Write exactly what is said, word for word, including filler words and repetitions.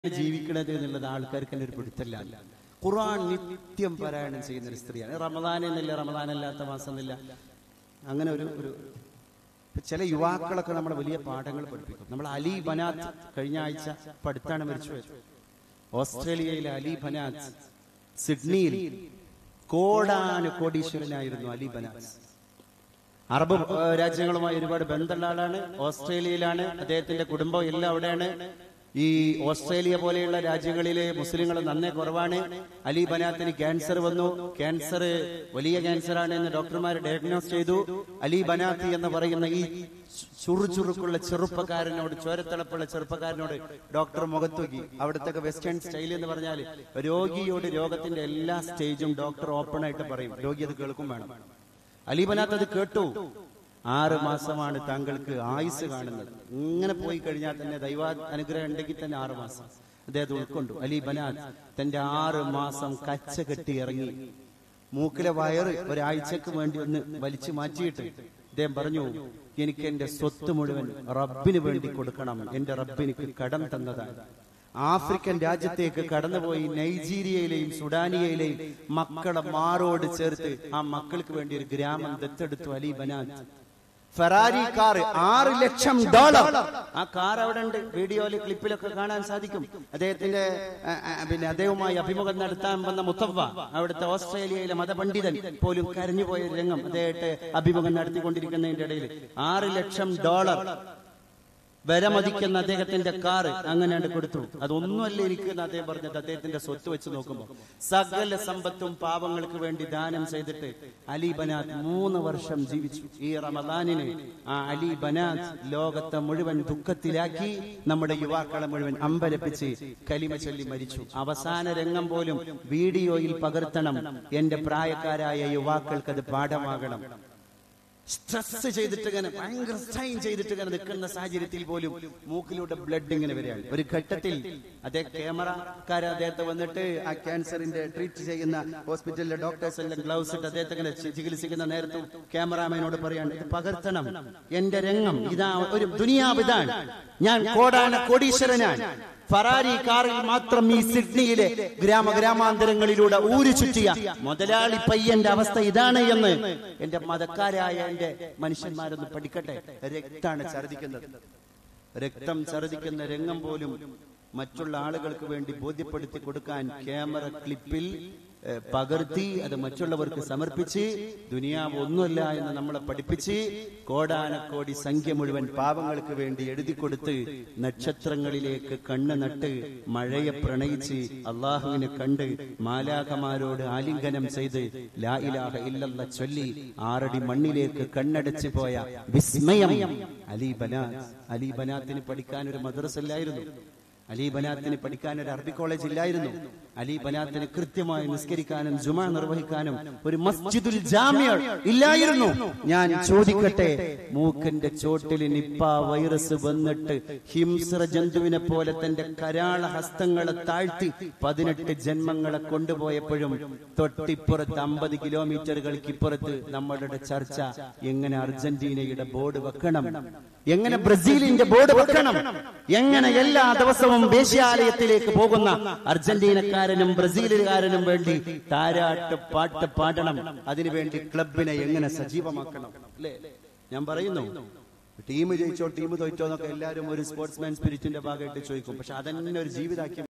ജീവിക്കണത് എന്നുള്ളത് ആൾക്കാർക്ക് തന്നെ ഒരു പിടുത്തല്ല. ഖുർആൻ നിത്യം പാരായണം ചെയ്യുന്ന ഒരു സ്ത്രീയാണ്. റമദാൻ എന്നില്ല, റമദാൻ അല്ലാത്ത മാസം എന്നില്ല, അങ്ങനെ ഒരു ഒരു ചില യുവാക്കളൊക്കെ നമ്മളെ വലിയ പാഠങ്ങൾ പഠിപ്പിക്കും. നമ്മൾ അലി ബനാത്ത് കഴിഞ്ഞ ആഴ്ച പഠിത്താണ് മരിച്ചുപോയത്. ഓസ്ട്രേലിയയിലെ അലി ബനാത്ത് സിഡ്നിയിൽ കോടാനു കോടീശ്വരനായിരുന്നു അലി ബനാത്ത്. അറബ് രാജ്യങ്ങളുമായി ഒരുപാട് ബന്ധമുള്ള ആളാണ്. ഓസ്ട്രേലിയയിലാണ് അദ്ദേഹത്തിന്റെ കുടുംബം എല്ലാം അവിടെയാണ്. ഈ ഓസ്ട്രേലിയ പോലെയുള്ള രാജ്യങ്ങളിലെ മുസ്ലിങ്ങൾ നന്നേ കുറവാണ്. അലി ബനാത്തിന് ക്യാൻസർ വന്നു. ക്യാൻസർ വലിയ ക്യാൻസറാണ് എന്ന് ഡോക്ടർമാർ ഡയഗ്നോസ് ചെയ്തു. അലി ബനാത്തി എന്ന് പറയുന്ന ഈ ചുറുചുറുക്കുള്ള ചെറുപ്പക്കാരനോട്, ചോരത്തിളപ്പുള്ള ചെറുപ്പക്കാരനോട് ഡോക്ടർ മുഖത്തൂക്കി. അവിടുത്തെ വെസ്റ്റേൺ സ്റ്റൈൽ എന്ന് പറഞ്ഞാൽ രോഗിയോട് രോഗത്തിന്റെ എല്ലാ സ്റ്റേജും ഡോക്ടർ ഓപ്പൺ ആയിട്ട് പറയും. രോഗി അത് കേൾക്കും വേണം. അലി ബനാത്ത് അത് കേട്ടു. ആറ് മാസമാണ് താങ്കൾക്ക് ആയുസ് കാണുന്നത്. ഇങ്ങനെ പോയി കഴിഞ്ഞാൽ തന്നെ ദൈവ അനുഗ്രഹം ഉണ്ടെങ്കിൽ തന്നെ ആറ് മാസം അദ്ദേഹത്തെ ഉൾക്കൊണ്ടു. അലി ബനാത്ത് തന്റെ ആറ് മാസം കച്ച കെട്ടി ഇറങ്ങി. മൂക്കിലെ വയറ് ഒരാഴ്ചക്ക് വേണ്ടി ഒന്ന് വലിച്ചു മാറ്റിയിട്ട് അദ്ദേഹം പറഞ്ഞു, എനിക്ക് എന്റെ സ്വത്ത് മുഴുവൻ റബ്ബിന് വേണ്ടി കൊടുക്കണം. എന്റെ റബ്ബിനിക്ക് കടം തന്നതാണ്. ആഫ്രിക്കൻ രാജ്യത്തേക്ക് കടന്നുപോയി നൈജീരിയയിലെയും സുഡാനിയയിലെയും മക്കളെ മാറോട് ചേർത്ത് ആ മക്കൾക്ക് വേണ്ടി ഒരു ഗ്രാമം ദത്തെടുത്തു അലി ബനാത്ത്. ഫെറാരി കാർ, ആറ് ലക്ഷം ഡോളർ. ആ കാർ അവിടെ ഉണ്ട്, വീഡിയോയില് ക്ലിപ്പിലൊക്കെ കാണാൻ സാധിക്കും. അദ്ദേഹത്തിന്റെ പിന്നെ അദ്ദേഹവുമായി അഭിമുഖം നടത്താൻ വന്ന മുത്തവ്വ, അവിടുത്തെ ഓസ്ട്രേലിയയിലെ മതപണ്ഡിതൻ പോലും കരഞ്ഞുപോയ രംഗം അദ്ദേഹത്തെ അഭിമുഖം നടത്തിക്കൊണ്ടിരിക്കുന്നതിന്റെ ഇടയിൽ ആറ് ലക്ഷം ഡോളർ വരമതിക്കുന്ന അദ്ദേഹത്തിന്റെ കാറ് അങ്ങനെ കൊടുത്തു. അതൊന്നുമല്ല എനിക്ക് അദ്ദേഹം പറഞ്ഞത്. അദ്ദേഹത്തിന്റെ സ്വത്ത് വെച്ച് നോക്കുമ്പോൾ സകല സമ്പത്തും പാവങ്ങൾക്ക് വേണ്ടി ദാനം ചെയ്തിട്ട് അലി ബനാത്ത് മൂന്ന് വർഷം ജീവിച്ചു. ഈ റമദാനിന് ആ അലി ബനാത്ത് ലോകത്തെ മുഴുവൻ ദുഃഖത്തിലാക്കി, നമ്മുടെ യുവാക്കളെ മുഴുവൻ അമ്പരപ്പിച്ച് കലിമ ചൊല്ലി മരിച്ചു. അവസാന രംഗം പോലും വീഡിയോയിൽ പകർത്തണം. എന്റെ പ്രായക്കാരായ യുവാക്കൾക്ക് അത് പാഠമാകണം. സ്ട്രെസ് ചെയ്തിട്ട് ഇങ്ങനെ ഭയങ്കര സ്ട്രെയിൻ ചെയ്തിട്ട് ഇങ്ങനെ നിൽക്കുന്ന സാഹചര്യത്തിൽ പോലും മൂക്കിലൂടെ ബ്ലഡ് ഇങ്ങനെ വരികയാണ്. ഒരു ഘട്ടത്തിൽ അദ്ദേഹം ക്യാമറക്കാരെ അദ്ദേഹത്തെ വന്നിട്ട് ആ ക്യാൻസറിന്റെ ട്രീറ്റ് ചെയ്യുന്ന ഹോസ്പിറ്റലിലെ ഡോക്ടേഴ്സ് എല്ലാം ഗ്ലൗസ് ഇട്ട് അദ്ദേഹത്തെ ഇങ്ങനെ ചികിത്സിക്കുന്ന നേരത്തും ക്യാമറാമാനോട് പറയാണ്, ഇത് പകർത്തണം. എന്റെ രംഗം ഇതാ, ഒരു ദുനിയാവ് ഇതാണ്, ഞാൻ കോടാന കോടീശ്വരനാണ്. ഫറാരി കാറിൽ മാത്രം ഈ സിഡ്നിയിലെ ഗ്രാമ ഗ്രാമാന്തരങ്ങളിലൂടെ ഊരു ചുറ്റിയ മുതലാളി പയ്യന്റെ അവസ്ഥ ഇതാണ് എന്ന് എന്റെ മതക്കാരായ എന്റെ മനുഷ്യന്മാരൊന്ന് പഠിക്കട്ടെ. രക്താണ് ഛർദിക്കുന്നത്. രക്തം ഛർദിക്കുന്ന രംഗം പോലും മറ്റുള്ള ആളുകൾക്ക് വേണ്ടി ബോധ്യപ്പെടുത്തി കൊടുക്കാൻ ക്യാമറ ക്ലിപ്പിൽ പകർത്തി അത് മറ്റുള്ളവർക്ക് സമർപ്പിച്ച് ദുനിയാവ് ഒന്നുമല്ല എന്ന് നമ്മളെ പഠിപ്പിച്ച് കോടാനക്കോടി സംഖ്യ മുഴുവൻ പാവങ്ങൾക്ക് വേണ്ടി എഴുതി കൊടുത്ത് നക്ഷത്രങ്ങളിലേക്ക് കണ്ണ് നട്ട് മഴയെ പ്രണയിച്ച് അള്ളാഹുവിനെ കണ്ട് മാലാഖമാരോട് ആലിംഗനം ചെയ്ത് ലാ ഇലാഹ ഇല്ലല്ലാഹ് ചൊല്ലി ആറടി മണ്ണിലേക്ക് കണ്ണടച്ചു പോയ വിസ്മയം അലി ബനാത്ത്. അലി ബനാത്തിന് പഠിക്കാൻ ഒരു മദ്രസ ഇല്ലായിരുന്നു. അലി ബനാത്തിന് പഠിക്കാൻ ഒരു അറബി കോളേജ് ഇല്ലായിരുന്നു. അലി ബനാത്തിന് കൃത്യമായി നിസ്കരിക്കാനും ജുമാ നിർവഹിക്കാനും ഒരു മസ്ജിദുൽ ജാമിഅ ഇല്ലായിരുന്നു. ഞാൻ ചോദിക്കട്ടെ, മൂക്കിന്റെ ചോട്ടിൽ നിപ്പ വൈറസ് വന്നിട്ട് ഹിംസ്ര ജന്തുവിനെ പോലെ തന്റെ കരാള ഹസ്തങ്ങളെ താഴ്ത്തി പതിനെട്ട് ജന്മങ്ങളെ കൊണ്ടുപോയപ്പോഴും തൊട്ടിപ്പുറത്ത് അമ്പത് കിലോമീറ്ററുകൾക്ക് ഇപ്പുറത്ത് നമ്മളുടെ ചർച്ച എങ്ങനെ അർജന്റീനയുടെ ബോർഡ് വെക്കണം, എങ്ങനെ ബ്രസീലിന്റെ ബോർഡ് വെക്കണം, എങ്ങനെ എല്ലാ ദിവസവും വേശ്യാലയത്തിലേക്ക് പോകുന്ന അർജന്റീനക്കാരനും ബ്രസീലുകാരനും വേണ്ടി താരാട്ട് പാട്ട് പാടണം, അതിനുവേണ്ടി ക്ലബിനെ എങ്ങനെ സജീവമാക്കണം. അല്ലേ? ഞാൻ പറയുന്നു, ടീം ജയിച്ചോ ടീം തോറ്റോ എന്നൊക്കെ എല്ലാവരും ഒരു സ്പോർട്സ്മാൻ സ്പിരിറ്റിന്റെ ഭാഗമായിട്ട് ചോദിക്കും. പക്ഷെ അതന്നെ ഒരു ജീവിതാക്കി